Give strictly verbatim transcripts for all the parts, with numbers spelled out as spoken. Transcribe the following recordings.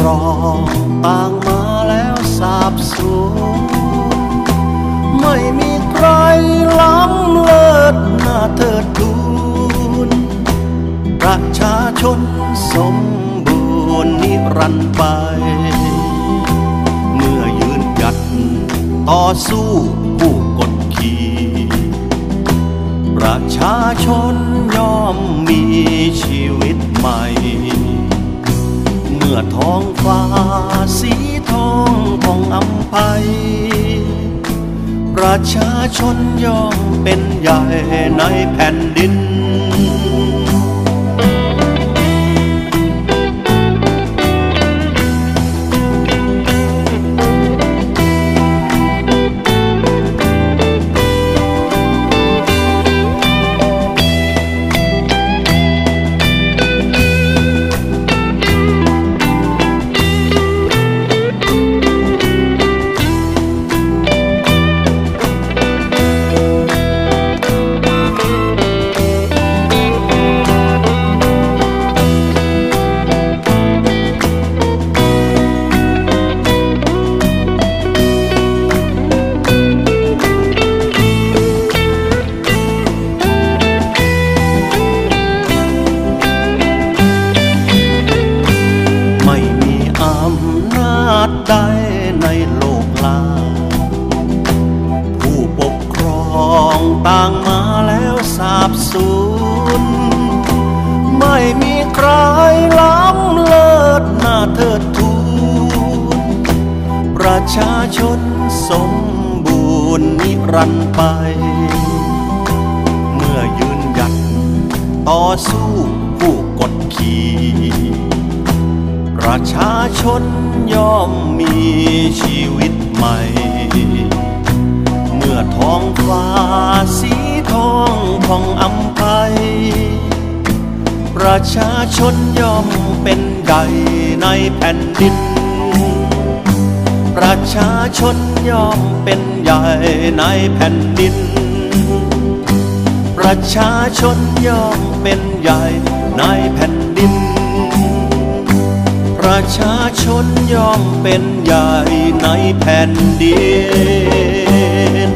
องต่างมาแล้วสาบสูญไม่มีใครล้ำเลิศหน้าเทิดทูนประชาชนสมบูรณ์นิรันดร์ไปเมื่อยืนหยัดต่อสู้ผู้กดขี่ประชาชนย่อมมีชีวิตใหม่เมื่อท้องฟ้าสีทองผ่องอำไพประชาชนย่อมเป็นใหญ่ในแผ่นดินใดในโลกลาผู้ปกครองต่างมาแล้วสาบสูญไม่มีใครล้ำเลิศหน้าเทิดทูนประชาชนสมบูรณ์นิรันดร์ไปเมื่อยืนหยัดต่อสู้ผู้กดขี่ประชาชนย่อมมีชีวิตใหม่เมื่อท้องฟ้าสีทองผ่องอำไพประชาชนย่อมเป็นใหญ่ในแผ่นดินประชาชนย่อมเป็นใหญ่ในแผ่นดินประชาชนย่อมเป็นใหญ่ในแผ่นดินประชาชนย่อมเป็นใหญ่ในแผ่นดิน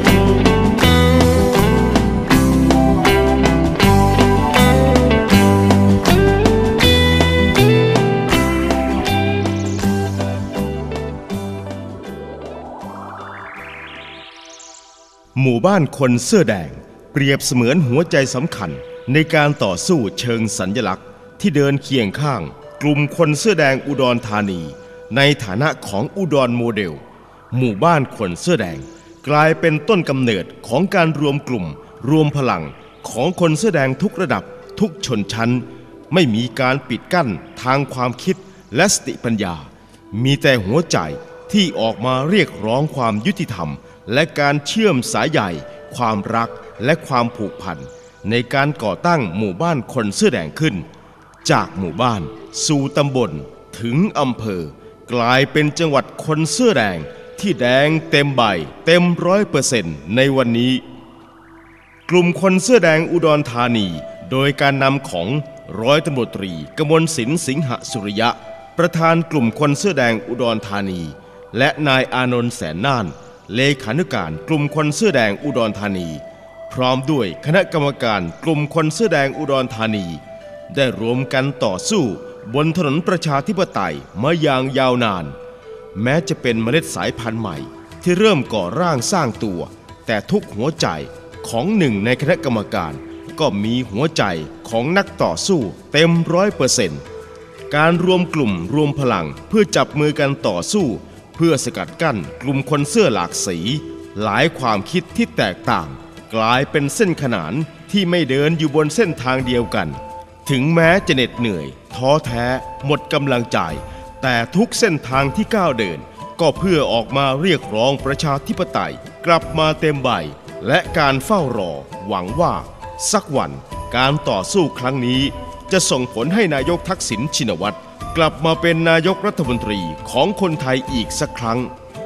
หมู่บ้านคนเสื้อแดงเปรียบเสมือนหัวใจสำคัญในการต่อสู้เชิงสัญลักษณ์ที่เดินเคียงข้างกลุ่มคนเสื้อแดงอุดรธานีในฐานะของอุดรโมเดลหมู่บ้านคนเสื้อแดงกลายเป็นต้นกำเนิดของการรวมกลุ่มรวมพลังของคนเสื้อแดงทุกระดับทุกชนชั้นไม่มีการปิดกั้นทางความคิดและสติปัญญามีแต่หัวใจที่ออกมาเรียกร้องความยุติธรรมและการเชื่อมสายใยความรักและความผูกพันในการก่อตั้งหมู่บ้านคนเสื้อแดงขึ้นจากหมู่บ้านสู่ตำบลถึงอำเภอกลายเป็นจังหวัดคนเสื้อแดงที่แดงเต็มใบเต็มร้อยเปอร์เซ็นต์ในวันนี้กลุ่มคนเสื้อแดงอุดรธานีโดยการนำของร้อยตำรวจตรีกมลศิลป์สิงหสุริยะประธานกลุ่มคนเสื้อแดงอุดรธานีและนายอานนท์แสนน่านเลขานุการกลุ่มคนเสื้อแดงอุดรธานีพร้อมด้วยคณะกรรมการกลุ่มคนเสื้อแดงอุดรธานีได้รวมกันต่อสู้บนถนนประชาธิปไตยมาอย่างยาวนานแม้จะเป็นเมล็ดสายพันธุ์ใหม่ที่เริ่มก่อร่างสร้างตัวแต่ทุกหัวใจของหนึ่งในคณะกรรมการก็มีหัวใจของนักต่อสู้เต็มร้อยเปอร์เซ็นต์การรวมกลุ่มรวมพลังเพื่อจับมือกันต่อสู้เพื่อสกัดกั้นกลุ่มคนเสื้อหลากสีหลายความคิดที่แตกต่างกลายเป็นเส้นขนานที่ไม่เดินอยู่บนเส้นทางเดียวกันถึงแม้จะเหน็ดเหนื่อยท้อแท้หมดกำลังใจแต่ทุกเส้นทางที่ก้าวเดินก็เพื่อออกมาเรียกร้องประชาธิปไตยกลับมาเต็มใบและการเฝ้ารอหวังว่าสักวันการต่อสู้ครั้งนี้จะส่งผลให้นายกทักษิณชินวัตรกลับมาเป็นนายกรัฐมนตรีของคนไทยอีกสักครั้ง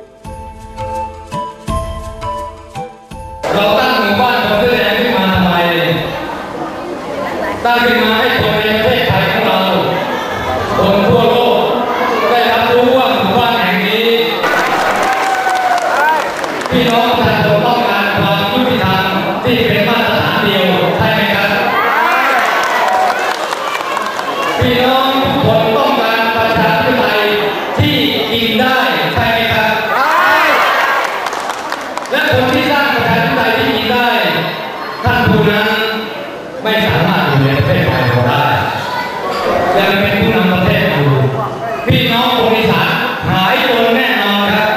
เราตั้งหมู่บ้านคนเสื้อแดงขึ้นมาทำไมตั้งขึ้นมาให้คนในประเทศไทยของเราคนทั่วโลกได้รับรู้พี่น้องคนอีสานหายจนแน่นอนครับ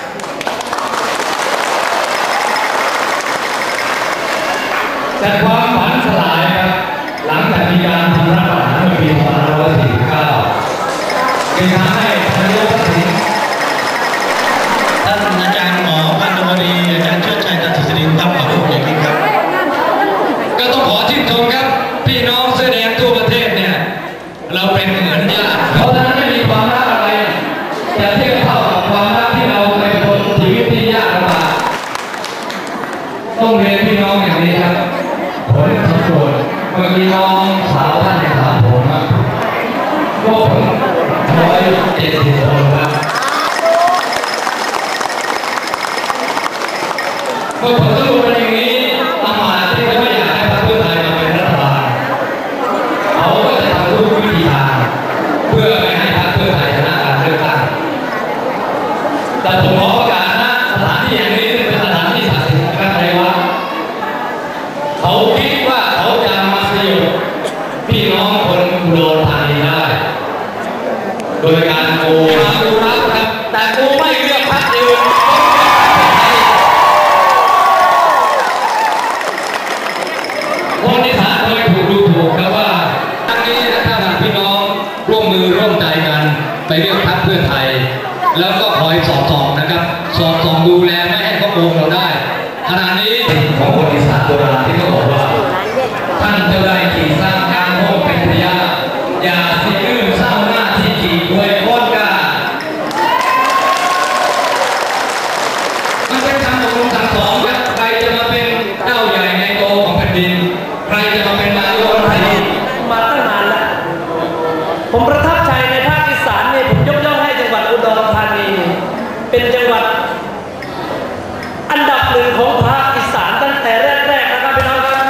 แต่ความฝันสลายครับหลังจากมีการทำรัฐประหารเมื่อปีสองพันห้าร้อยสี่สิบเก้าเป็นทางให้นายกทักษิณท่านอาจารย์หมอพันธุ์ตำรวจตรีอาจารย์เชิดชัย ตันติสิรินทร์ครับขอบคุณอย่างยิ่งครับก็ต้องขอชื่นชมครับพี่น้องเสื้อแดงทั่วประเทศเนี่ยเราเป็นเหมือนญาติเพราะฉะนั้นไม่มีความรักอะไรจะเทียบเท่ากับความรักที่เราเคยทนชีวิตที่ยากลำบากต้องเรียนพี่น้องอย่างนี้ครับผลสำรวจเมื่อกี้น้องสาวท่านเนี่ยถามผมครับพวกผมร้อยเจ็ดสิบคนครับเมื่อผลสรุปเป็นอย่างนี้อามาตย์ที่เขาไม่อยากให้พรรคเพื่อไทยมาเป็นรัฐบาลเขาก็จะทำทุกวิธีทางเพื่อไม่ให้พรรคเพื่อไทยชนะการเลือกตั้งแต่ผมขอประกาศนะสถานที่อย่างนี้เป็นสถานที่ศักดิ์สิทธิ์นะครับในวัดเขาคิดว่าเขาจะมาสยบพี่น้องคนอุดรธานีได้โดยการโกงมาดูนะครับแต่กูไม่เลือกพรรคอื่นคนอีสานเคยถูกดูถูกครับว่าครั้งนี้ถ้าพี่น้องร่วมมือร่วมใจกันไปเลือกพรรคเพื่อไทยแล้วก็คอยสอดส่องนะครับสอดส่องดูแลไม่ให้เขาโกงเราได้ขณะนี้ของคนอีสานโบราณที่เขาบอกว่าท่านจะได้ขี่สร้างการโม้เป็นพยาอย่าสิอื้อสร้างหน้าที่ขี่ด้วยก้อนกามันเป็นคำอบรมสั่งสอนครับใครจะมาเป็นเจ้าใหญ่ในโตของแผ่นดินใครจะมาเป็นนายกรัฐมนตรีมาตั้งนานแล้วผมประทับใจในภาคอีสานเนี่ยผมยกย่องให้จังหวัดอุดรธานีเป็นจังหวัดอันดับหนึ่งของภาคอีสานตั้งแต่แรกๆนะครับพี่น้องครับ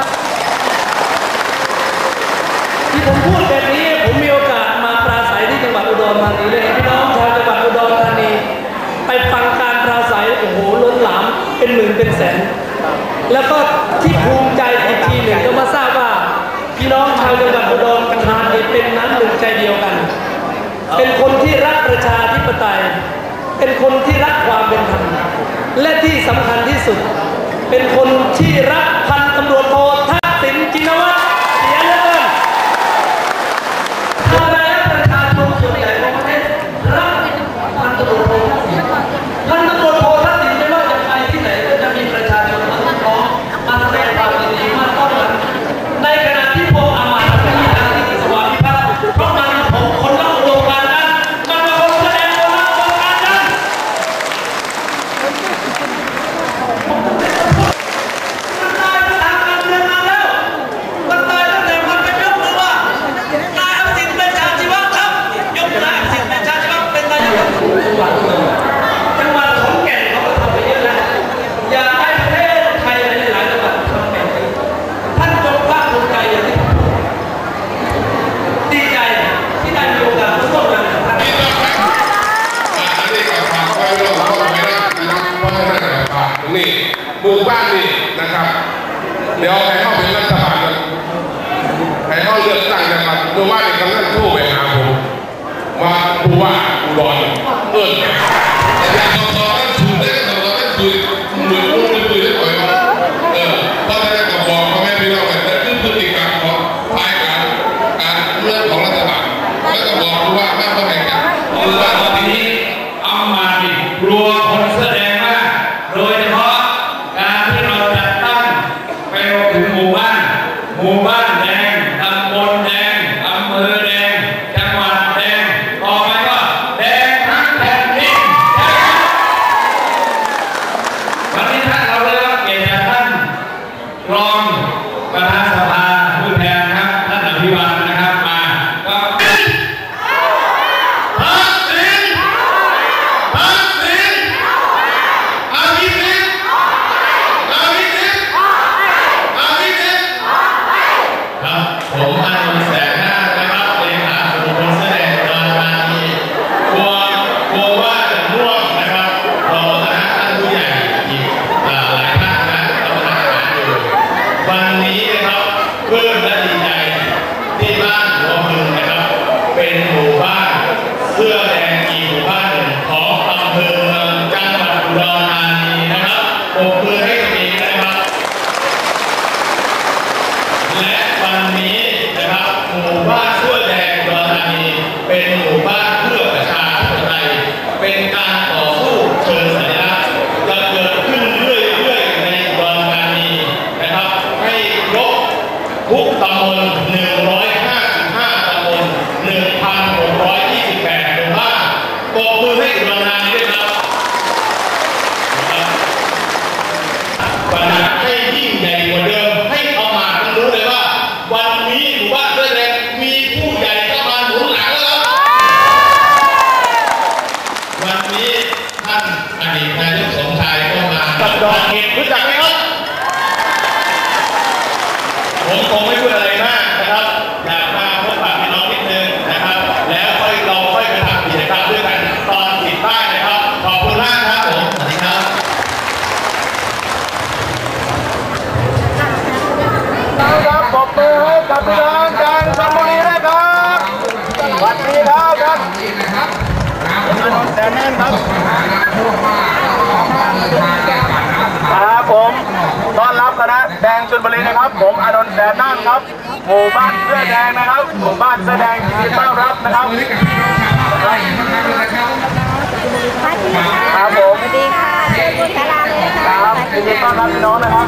ที่ผมพูดแบบนี้ผมมีโอกาสมาปราศัยที่จังหวัดอุดรธานีเลยพี่น้องชาวจังหวัดอุดรธานีไปฟังการปราศัยโอ้โหล้นหลามเป็นหมื่นเป็นแสนแล้วก็ที่ภูมิใจอีกทีหนึ่งก็มาทราบว่าพี่น้องชาวจังหวัดอุดรธานีเป็นน้ำหนึ่งใจเดียวกันเป็นคนที่รักประชาธิปไตยเป็นคนที่รักความเป็นธรรมและที่สำคัญที่สุดเป็นคนที่รักพันตำรวจโททักษิณชินวัตรเสียเหลือเกินทำไมประชาชนส่วนใหญ่ของประเทศรักพันตำรวจโททักษิณพันตำรวจโททักษิณไม่ว่าจะไปที่ไหนก็จะมีประชาชนมาร้องมาแสดงความยินดีมาต้อนรับในขณะที่พวกอามาตย์ที่ทางที่สวัสดิภาพเพราะมันผมคนละอุดมการณ์กันมันเป็นคนแสดงคนละอุดมการณ์กันมันตายทางการเมืองมาแล้วมันตายตั้งแต่มันเป็นยกมือว่านายอภิสิทธิ์เวชชาชีวะครับยกนายอภิสิทธิ์เวชชาชีวะเป็นนายกจังหวัดจังหวัดขอนแก่นเขาก็ทำไปเยอะแล้วอยากให้ประเทศไทยในหลายจังหวัดทำแบบนี้ท่านจงภาคภูมิใจอย่างนี้ดีใจที่ได้มีโอกาสร่วมงานกับท่านอันนี้กับทางคอยเราเข้าไปได้นะครับเพราะฉะนั้นนะครับตรงนี้หมู่บ้านนี่นะครับเดี๋ยวให้เข้าเป็นรัฐบาลกันให้เข้าเลือกตั้งนะครับหมู่บ้านนี่กำลังโทรไปหาผมว่าผู้ว่าอุดรเอิ้นอยากเอาต่อกันถูกได้ต่อกันถูกหมุนมุ้งมือปืนได้ก่อนว่าเออเพราะฉะนั้นก็บอกพ่อแม่พี่น้องกันนั่นคือพฤติกรรมของฝ่ายการการเมืองของรัฐบาลแล้วก็บอกผู้ว่ามากเท่าไหร่กันผู้ว่าตอนนี้เอามาดิกลัวคนแสดงมากโดยเฉพาะการที่เราจัดตั้งไปถึงหมู่บ้านหมู่บ้านแดงตำบลแดงอำเภอแดงจังหวัดแดงต่อไปก็แดงทั้งแผ่นดินวันนี้ท่านเราได้รับเกียรติจากท่านรองประธานสภาผู้แทนครับท่านอภิวัฒน์นะครับมาก็ผมอันนนท์แสงหน้านะครับเลขาส่วนคนแสดงอุดรธานีกลัวกลัวว่าจะร่วงนะครับรอคณะท่านผู้ใหญ่อีกหลายท่านนะเราทำงานอยู่วันนี้นะครับเพิ่มและดีใจที่บ้านหัวเมืองนะครับเป็นหมู่บ้านเสื้อแดหมู่บ้านเพื่อประชาธิปไตยเป็นการต่อสู้เชิงสัญลักษณ์จะเกิดขึ้นเรื่อยๆในอุดรธานีนะครับให้ครบทุกตำบลหนึ่งร้อยห้าสิบห้าตำบล หนึ่งพันหกร้อยยี่สิบแปด หมู่บ้านปรบมือให้อุดรธานีด้วยครับปัญหาให้ยิ่งใหญ่กว่าเดิมให้เอามาทั้งรู้เลยว่าวันนี้หมู่บ้านเสื้อแดงมีผู้ใหญ่เข้ามาหนุนหลังแล้ววันนี้ท่านอดีตนายกสมชายก็มาตัดดอกเห็ดรู้จักไหมครับผมคงไม่พูดอะไรมากนะครับอยากมาพบปะพี่น้องนิดนึงนะครับแล้วค่อยเราค่อยไปทำกิจกรรมด้วยกันตอนติดป้ายนะครับขอบคุณมากครับผมสวัสดีครับครับปรบมือให้กับพี่น้องจันทบุรีด้วยครับสวัสดีครับครับอานนท์แสนแน่นครับครับผมต้อนรับคณะแดงชลบุรีนะครับผมอานนท์แสนแน่นครับหมู่บ้านเสื้อแดงนะครับหมู่บ้านเสื้อแดงยินดีต้อนรับนะครับครับผมสวัสดีค่ะเชิญคุณศาลาเลยครับยินดีต้อนรับพี่น้องนะครับ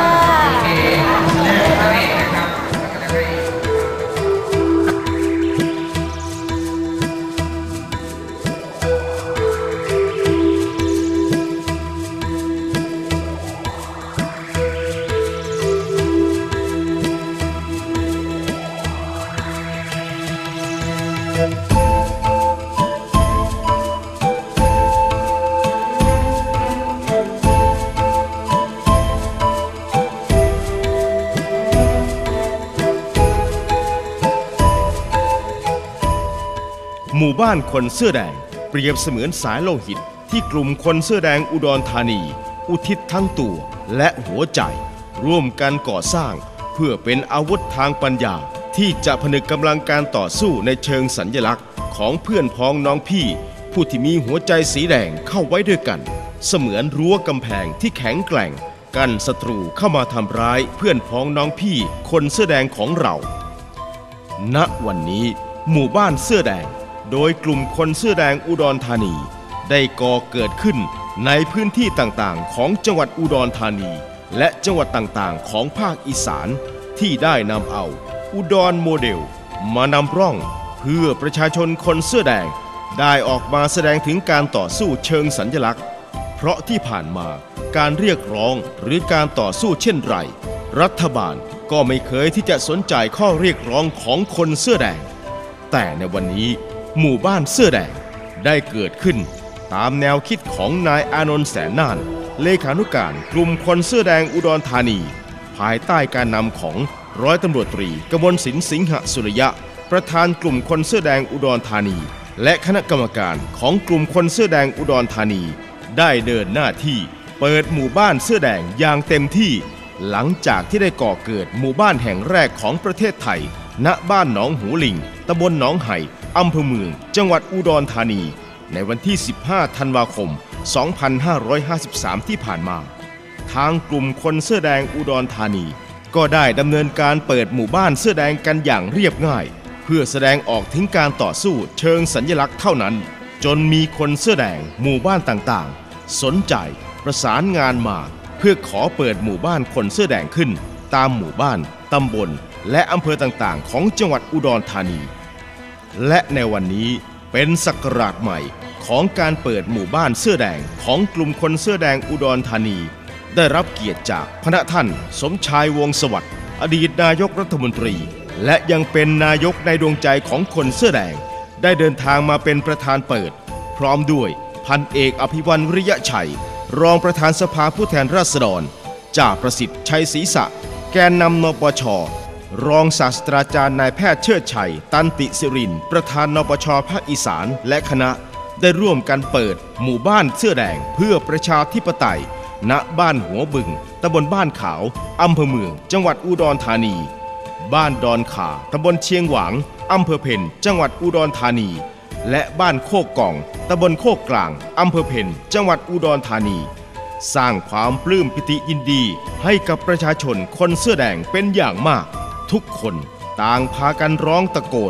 หมู่บ้านคนเสื้อแดงเปรียบเสมือนสายโลหิตที่กลุ่มคนเสื้อแดงอุดรธานีอุทิศทั้งตัวและหัวใจร่วมกันก่อสร้างเพื่อเป็นอาวุธทางปัญญาที่จะผนึกกำลังการต่อสู้ในเชิงสัญลักษณ์ของเพื่อนพ้องน้องพี่ผู้ที่มีหัวใจสีแดงเข้าไว้ด้วยกันเสมือนรั้วกำแพงที่แข็งแกร่งกันศัตรูเข้ามาทำร้ายเพื่อนพ้องน้องพี่คนเสื้อแดงของเราณวันนี้หมู่บ้านเสื้อแดงโดยกลุ่มคนเสื้อแดงอุดรธานีได้ก่อเกิดขึ้นในพื้นที่ต่างๆของจังหวัดอุดรธานีและจังหวัดต่างๆของภาคอีสานที่ได้นำเอาอุดรโมเดลมานำร่องเพื่อประชาชนคนเสื้อแดงได้ออกมาแสดงถึงการต่อสู้เชิงสัญลักษณ์เพราะที่ผ่านมาการเรียกร้องหรือการต่อสู้เช่นไรรัฐบาลก็ไม่เคยที่จะสนใจข้อเรียกร้องของคนเสื้อแดงแต่ในวันนี้หมู่บ้านเสื้อแดงได้เกิดขึ้นตามแนวคิดของนายอานนท์แสนน่านเลขานุการกลุ่มคนเสื้อแดงอุดรธานีภายใต้การนำของร้อยตำรวจตรีกมลสินสิงหสุริยะประธานกลุ่มคนเสื้อแดงอุดรธานีและคณะกรรมการของกลุ่มคนเสื้อแดงอุดรธานีได้เดินหน้าที่เปิดหมู่บ้านเสื้อแดงอย่างเต็มที่หลังจากที่ได้ก่อเกิดหมู่บ้านแห่งแรกของประเทศไทยณบ้านหนองหูลิงตำบลหนองไห่อำเภอเมืองจังหวัดอุดรธานีในวันที่สิบห้าธันวาคมสองพันห้าร้อยห้าสิบสามที่ผ่านมาทางกลุ่มคนเสื้อแดงอุดรธานีก็ได้ดำเนินการเปิดหมู่บ้านเสื้อแดงกันอย่างเรียบง่ายเพื่อแสดงออกถึงการต่อสู้เชิงสัญลักษณ์เท่านั้นจนมีคนเสื้อแดงหมู่บ้านต่างๆสนใจประสานงานมาเพื่อขอเปิดหมู่บ้านคนเสื้อแดงขึ้นตามหมู่บ้านตำบลและอำเภอต่างๆของจังหวัดอุดรธานีและในวันนี้เป็นศักราชใหม่ของการเปิดหมู่บ้านเสื้อแดงของกลุ่มคนเสื้อแดงอุดรธานีได้รับเกียรติจากพระท่านสมชายวงศ์สวัสดิ์อดีตนายกรัฐมนตรีและยังเป็นนายกในดวงใจของคนเสื้อแดงได้เดินทางมาเป็นประธานเปิดพร้อมด้วยพันเอกอภิวัลย์วิริยะชัยรองประธานสภาผู้แทนราษฎรจ่าประสิทธิ์ชัยศรีษะแกนนำนปช.รองศาสตราจารย์นายแพทย์เชิดชัยตันติสิรินประธานนปช.ภาคอีสานและคณะได้ร่วมกันเปิดหมู่บ้านเสื้อแดงเพื่อประชาธิปไตยณบ้านหัวบึงตำบลบ้านขาวอำเภอเมืองจังหวัดอุดรธานีบ้านดอนข่าตำบลเชียงหวางอำเภอเพ็ญจังหวัดอุดรธานีและบ้านโคกกองตำบลโคกกลางอำเภอเพ็ญจังหวัดอุดรธานีสร้างความปลื้มปิติยินดีให้กับประชาชนคนเสื้อแดงเป็นอย่างมากทุกคนต่างพากันร้องตะโกน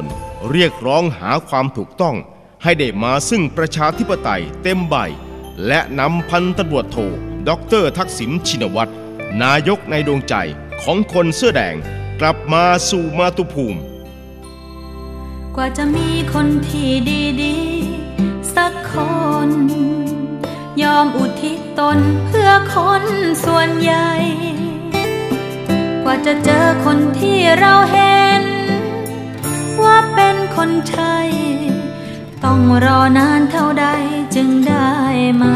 เรียกร้องหาความถูกต้องให้ได้มาซึ่งประชาธิปไตยเต็มใบและนำพันตำรวจโทดร.ทักษิณชินวัตรนายกในดวงใจของคนเสื้อแดงกลับมาสู่มาตุภูมิกว่าจะมีคนที่ดีๆสักคนยอมอุทิศตนเพื่อคนส่วนใหญ่กว่าจะเจอคนที่เราเห็นว่าเป็นคนใช่ต้องรอนานเท่าใดจึงได้มา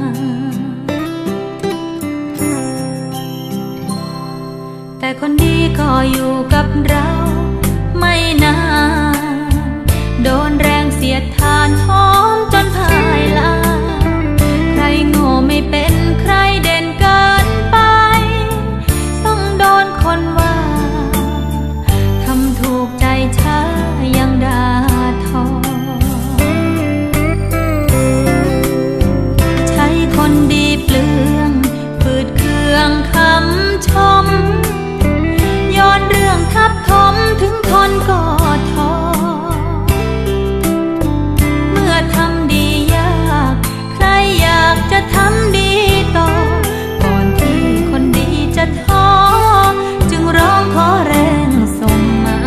แต่คนดีก็อยู่กับเราไม่นานโดนแรงเสียดทานหอมจนพ่ายลาใครโง่ไม่เป็นใครเด่นเกินไปต้องโดนคนว่าทำถูกใจช้ายังด่าทอใช้คนดีเปลืองฝืดเคืองคำชมย้อนเรื่องทับถมถึงคนก็ท้อเมื่อทำดียากใครอยากจะทำดีต่อก่อนที่คนดีจะท้อจึงร้องขอแรงส่งมา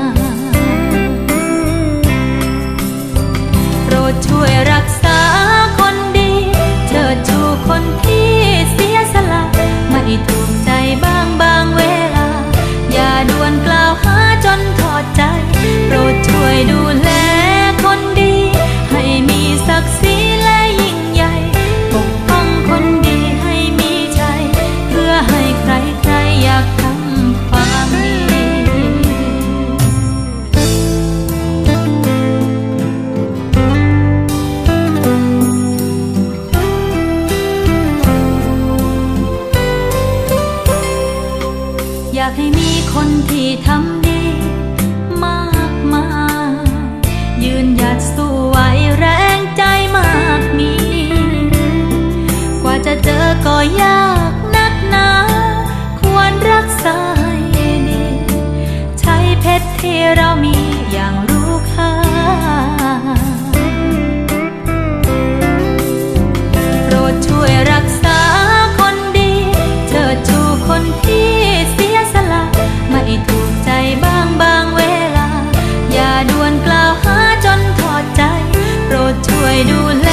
โปรดช่วยรักษาคนดีเชิดชูคนที่เสียสละไม่ถูกใจบ้างบางเวลาอย่าด่วนกล่าวหาจนถอดใจโปรดช่วยดูแลคนดีให้มีศักดิ์ศรีและยิ่งใหญ่ปกป้องคนดีให้มีใจเพื่อให้ใครใครอยากทำความดีอยากให้มีคนที่ทำดีมากมายยืนหยัดสู้ไหวแรงใจมากมีกว่าจะเจอก็ยากนักหนาควรรักษาให้ดีใช้เพชรที่เรามีอย่างรู้ค่าโปรดช่วยรักษาคนดีเชิดชูคนที่เสียสละไม่ถูกใจบ้างบางเวลาอย่าด่วนกล่าวหาจนถอดใจโปรดช่วยดูแล